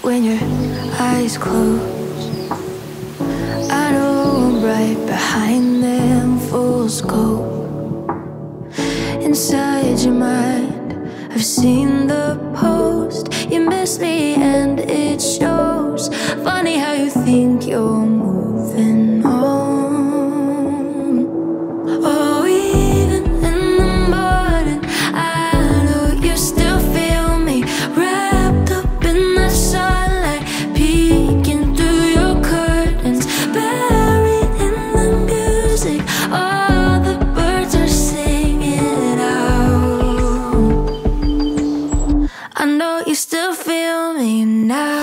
when your eyes close. I know I'm right behind them, full scope. Inside your mind, I've seen the post. You miss me and it shows. Funny how you think you're moving on. Oh, even in the morning, I know you still feel me, wrapped up in the sunlight, peeking through your curtains, buried in the music. All the birds are singing out. I know you still feel me now.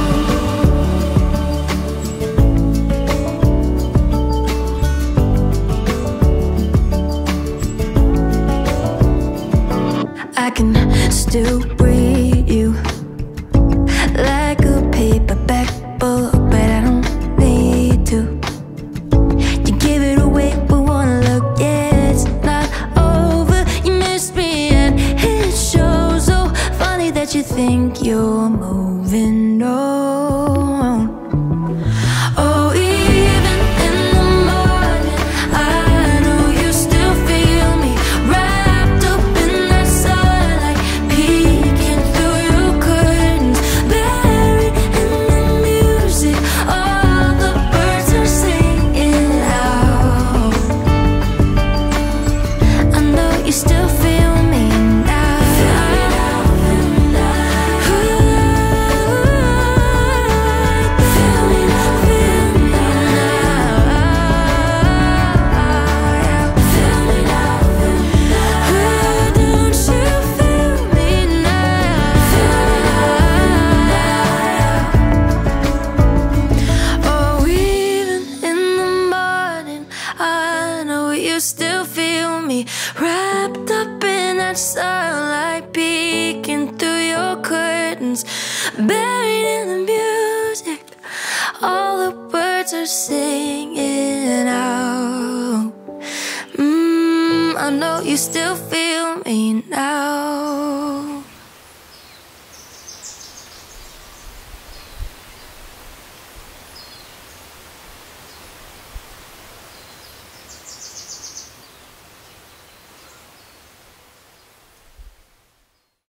I can still read you like a paperback book, but I don't need to. You give it away with one look, yeah, it's not over. You miss me and it shows. So funny that you think you're moving on. Oh, even in the morning, I know you still feel me, wrapped up in that sunlight, peeking through your curtains, buried in the music. All the birds are singing out. I know you still feel me now. Feel me now, feel me now. Feel me now, feel me now. Feel me now, feel me now. Don't you feel me now? Oh, even in the morning, I know you still feel me, wrapped up in that sunlight, peeking through your curtains, buried in the music. All the birds are singing out. I know you still feel me now.